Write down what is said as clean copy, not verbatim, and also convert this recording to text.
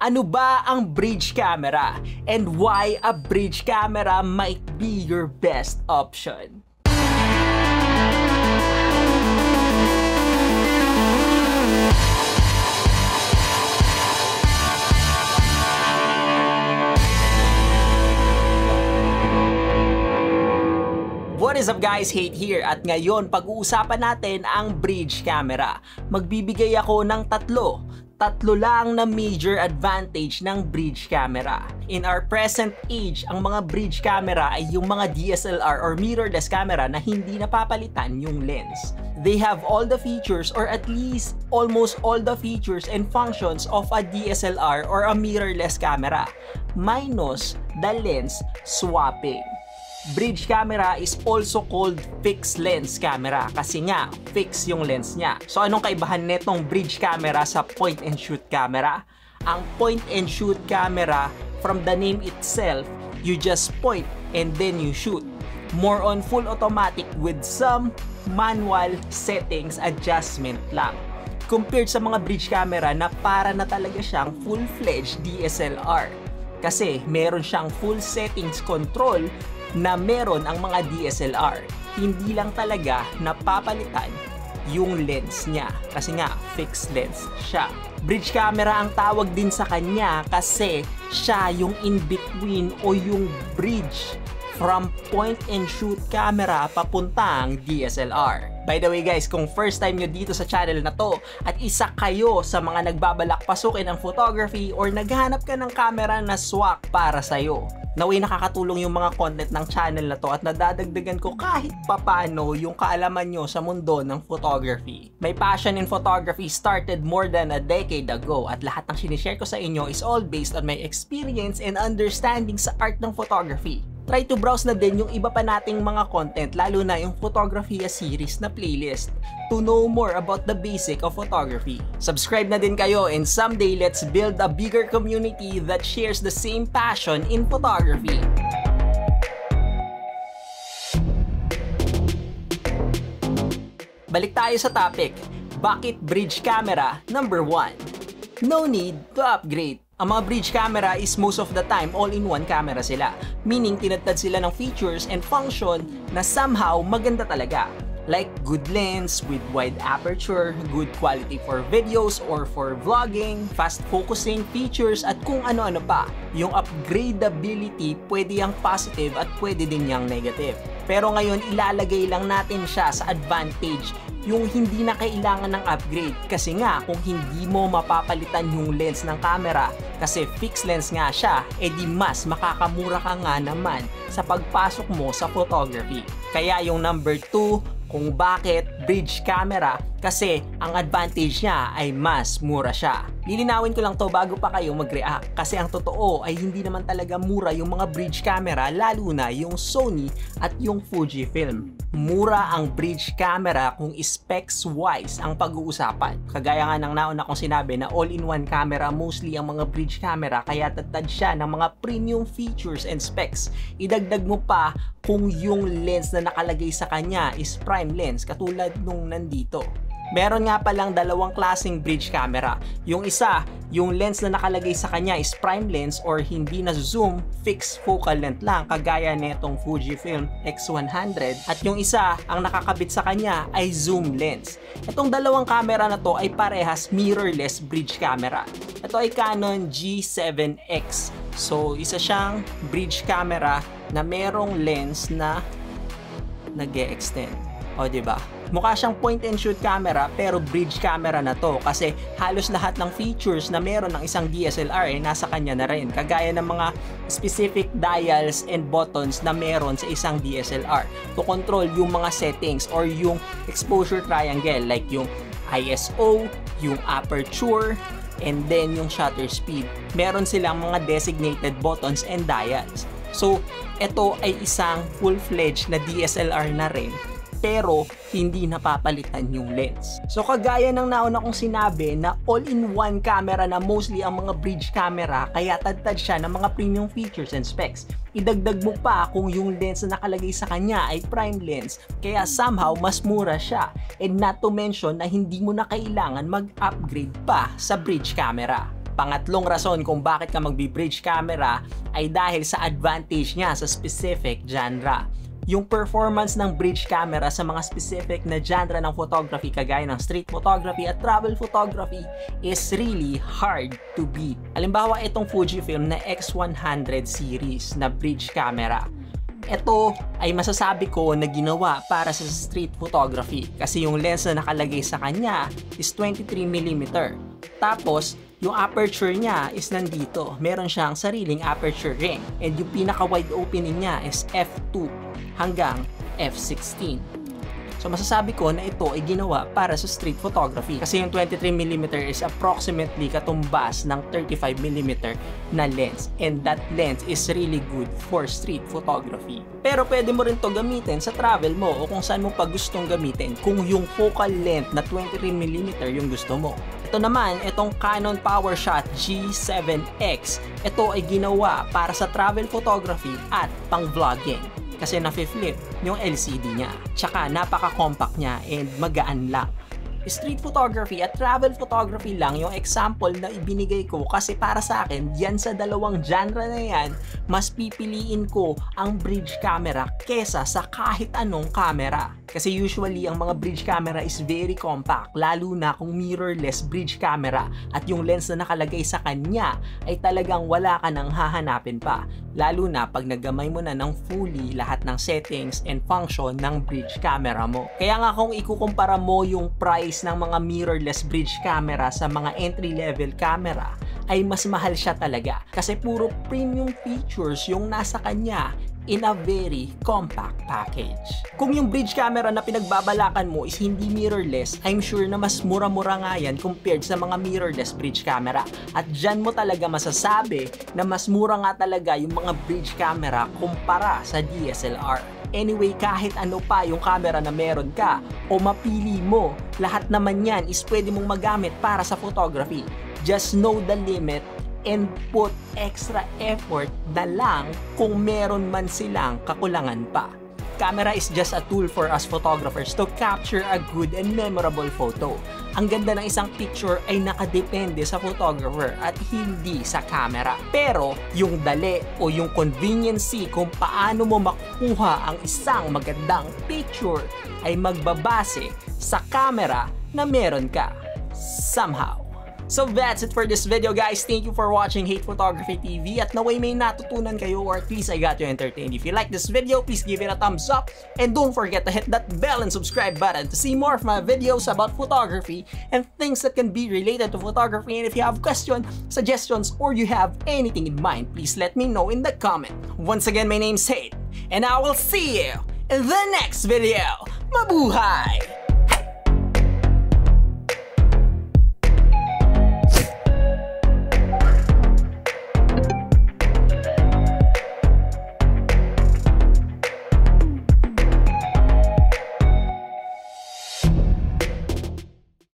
Ano ba ang bridge camera? And why a bridge camera might be your best option? What is up guys? Hate here at ngayon pag-uusapan natin ang bridge camera. Magbibigay ako ng tatlo lang na major advantage ng bridge camera. In our present age, ang mga bridge camera ay yung mga DSLR or mirrorless camera na hindi napapalitan yung lens. They have all the features or at least almost all the features and functions of a DSLR or a mirrorless camera, minus the lens swapping. Bridge camera is also called fixed lens camera kasi nga fix yung lens niya. So anong kaibahan netong bridge camera sa point and shoot camera? Ang point and shoot camera, from the name itself, you just point and then you shoot. More on full automatic with some manual settings adjustment lang. Compared sa mga bridge camera na para na talaga siyang full-fledged DSLR. Kasi meron siyang full settings control na meron ang mga DSLR. Hindi lang talaga napapalitan yung lens niya kasi nga fixed lens siya. Bridge camera ang tawag din sa kanya kasi siya yung in-between o yung bridge from point and shoot camera papuntang DSLR. By the way guys, kung first time nyo dito sa channel na to at isa kayo sa mga nagbabalak pasukin ang photography or naghahanap ka ng camera na swak para sa'yo, naway nakakatulong yung mga content ng channel na to at nadadagdagan ko kahit papano yung kaalaman nyo sa mundo ng photography. My passion in photography started more than a decade ago at lahat ng sinishare ko sa inyo is all based on my experience and understanding sa art ng photography. Try to browse na din yung iba pa nating mga content, lalo na yung photography series na playlist to know more about the basic of photography. Subscribe na din kayo and someday let's build a bigger community that shares the same passion in photography. Balik tayo sa topic. Bakit bridge camera number 1? No need to upgrade. Ang mga bridge camera is most of the time all-in-one camera sila. Meaning, tinatad sila ng features and function na somehow maganda talaga. Like good lens with wide aperture, good quality for videos or for vlogging, fast focusing features at kung ano-ano pa. Yung upgradability pwede yang positive at pwede din yang negative. Pero ngayon ilalagay lang natin siya sa advantage, yung hindi na kailangan ng upgrade kasi nga kung hindi mo mapapalitan yung lens ng camera kasi fixed lens nga siya, edi mas makakamura ka nga naman sa pagpasok mo sa photography. Kaya yung number 2 kung bakit bridge camera, kasi ang advantage niya ay mas mura siya. Lilinawin ko lang to bago pa kayo mag-react kasi ang totoo ay hindi naman talaga mura yung mga bridge camera, lalo na yung Sony at yung Fujifilm. Mura ang bridge camera kung specs wise ang pag-uusapan. Kagaya nga ng nauna kong sinabi na all-in-one camera mostly ang mga bridge camera kaya tatad siya ng mga premium features and specs. Idagdag mo pa kung yung lens na nakalagay sa kanya is prime lens katulad nung nandito. Meron nga palang dalawang klaseng bridge camera. Yung isa, yung lens na nakalagay sa kanya is prime lens or hindi na zoom, fixed focal length lang kagaya netong Fujifilm X100 at yung isa, ang nakakabit sa kanya ay zoom lens. Itong dalawang camera na to ay parehas mirrorless bridge camera. Ito ay Canon G7X. So isa siyang bridge camera na merong lens na nag-e-extend. O diba? Mukha siyang point and shoot camera pero bridge camera na to kasi halos lahat ng features na meron ng isang DSLR ay nasa kanya na rin. Kagaya ng mga specific dials and buttons na meron sa isang DSLR to control yung mga settings or yung exposure triangle like yung ISO, yung aperture, and then yung shutter speed. Meron silang mga designated buttons and dials. So, ito ay isang full-fledged na DSLR na rin pero hindi napapalitan yung lens. So kagaya ng nauna kong sinabi na all-in-one camera na mostly ang mga bridge camera kaya tad-tad siya ng mga premium features and specs. Idagdag mo pa kung yung lens na nakalagay sa kanya ay prime lens kaya somehow mas mura siya, and not to mention na hindi mo na kailangan mag-upgrade pa sa bridge camera. Pangatlong rason kung bakit ka magbi-bridge camera ay dahil sa advantage niya sa specific genre. Yung performance ng bridge camera sa mga specific na genre ng photography kagaya ng street photography at travel photography is really hard to beat. Halimbawa, itong Fujifilm na X100 series na bridge camera. Ito ay masasabi ko na ginawa para sa street photography kasi yung lens na nakalagay sa kanya is 23mm. Tapos, yung aperture niya is nandito. Meron siyang sariling aperture ring and yung pinaka-wide opening niya is f2 hanggang f16. So masasabi ko na ito ay ginawa para sa street photography kasi yung 23mm is approximately katumbas ng 35mm na lens and that lens is really good for street photography. Pero pwede mo rin to gamitin sa travel mo o kung saan mo pa gustong gamitin kung yung focal length na 23mm yung gusto mo. Ito naman, itong Canon PowerShot G7X. Ito ay ginawa para sa travel photography at pang vlogging. Kasi nafi-flip yung LCD niya. Tsaka napaka-compact niya and magaan lang. Street photography at travel photography lang yung example na ibinigay ko kasi para sa akin, yan sa dalawang genre na yan, mas pipiliin ko ang bridge camera kesa sa kahit anong camera. Kasi usually, ang mga bridge camera is very compact, lalo na kung mirrorless bridge camera at yung lens na nakalagay sa kanya ay talagang wala ka nang hahanapin pa. Lalo na pag nagamay mo na ng fully lahat ng settings and function ng bridge camera mo. Kaya nga kung ikukumpara mo yung price ng mga mirrorless bridge camera sa mga entry-level camera, ay mas mahal siya talaga. Kasi puro premium features yung nasa kanya in a very compact package. Kung yung bridge camera na pinagbabalakan mo is hindi mirrorless, I'm sure na mas mura-mura nga yan compared sa mga mirrorless bridge camera. At dyan mo talaga masasabi na mas mura nga talaga yung mga bridge camera kumpara sa DSLR. Anyway, kahit ano pa yung camera na meron ka o mapili mo, lahat naman yan is pwede mong magamit para sa photography. Just know the limit and put extra effort na lang kung meron man silang kakulangan pa. Camera is just a tool for us photographers to capture a good and memorable photo. Ang ganda ng isang picture ay nakadepende sa photographer at hindi sa camera. Pero yung dali o yung conveniency kung paano mo makukuha ang isang magandang picture ay magbabase sa camera na meron ka somehow. So that's it for this video, guys. Thank you for watching Hate Photography TV at naway may natutunan kayo or at least I got you entertained. If you like this video, please give it a thumbs up and don't forget to hit that bell and subscribe button to see more of my videos about photography and things that can be related to photography. And if you have questions, suggestions, or you have anything in mind, please let me know in the comment. Once again, my name's Hate and I will see you in the next video. Mabuhay!